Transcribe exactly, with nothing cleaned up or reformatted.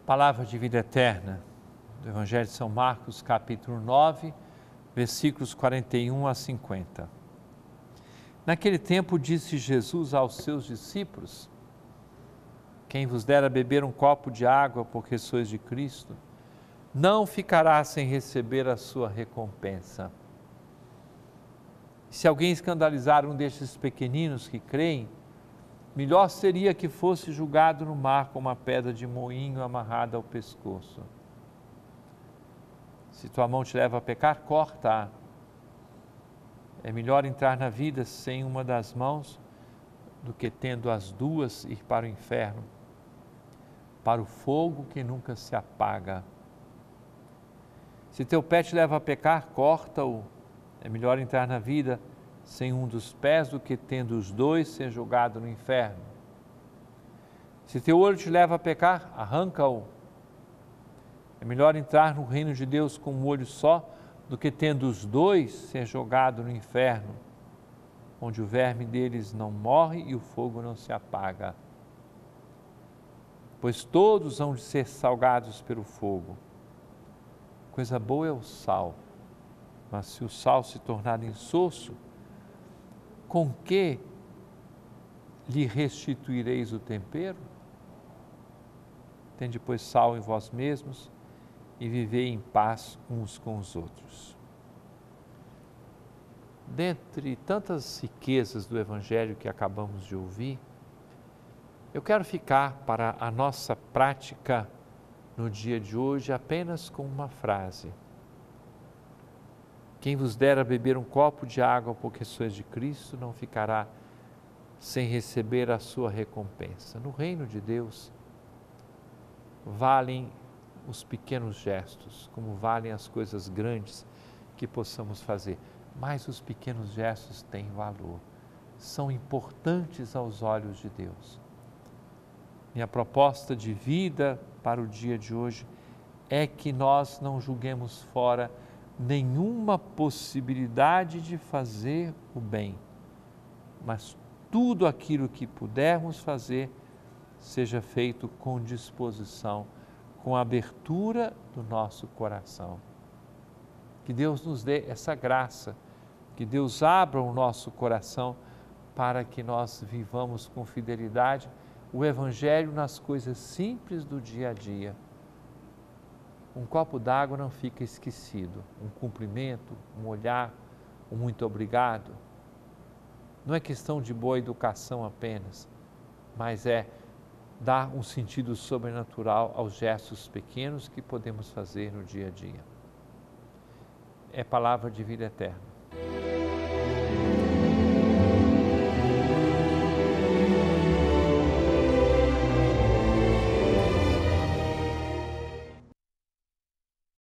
Palavra de vida eterna, do Evangelho de São Marcos, capítulo nove, versículos quarenta e um a cinquenta. Naquele tempo disse Jesus aos seus discípulos: quem vos der a beber um copo de água, porque sois de Cristo, não ficará sem receber a sua recompensa. Se alguém escandalizar um destes pequeninos que creem, melhor seria que fosse jogado no mar com uma pedra de moinho amarrada ao pescoço. Se tua mão te leva a pecar, corta-a. É melhor entrar na vida sem uma das mãos do que tendo as duas ir para o inferno, para o fogo que nunca se apaga. Se teu pé te leva a pecar, corta-o. É melhor entrar na vida sem um dos pés do que tendo os dois ser jogado no inferno. Se teu olho te leva a pecar, arranca-o. É melhor entrar no reino de Deus com um olho só do que tendo os dois ser jogado no inferno, onde o verme deles não morre e o fogo não se apaga. Pois todos hão de ser salgados pelo fogo. Coisa boa é o sal, mas se o sal se tornar insosso, com que lhe restituireis o tempero? Tende, pois, sal em vós mesmos e vivei em paz uns com os outros. Dentre tantas riquezas do Evangelho que acabamos de ouvir, eu quero ficar para a nossa prática no dia de hoje apenas com uma frase. Quem vos der a beber um copo de água porque sois de Cristo, não ficará sem receber a sua recompensa. No reino de Deus, valem os pequenos gestos, como valem as coisas grandes que possamos fazer. Mas os pequenos gestos têm valor, são importantes aos olhos de Deus. Minha proposta de vida para o dia de hoje é que nós não julguemos fora nenhuma possibilidade de fazer o bem, mas tudo aquilo que pudermos fazer seja feito com disposição, com abertura do nosso coração. Que Deus nos dê essa graça, que Deus abra o nosso coração para que nós vivamos com fidelidade o Evangelho nas coisas simples do dia a dia. Um copo d'água não fica esquecido, um cumprimento, um olhar, um muito obrigado. Não é questão de boa educação apenas, mas é dar um sentido sobrenatural aos gestos pequenos que podemos fazer no dia a dia. É palavra de vida eterna.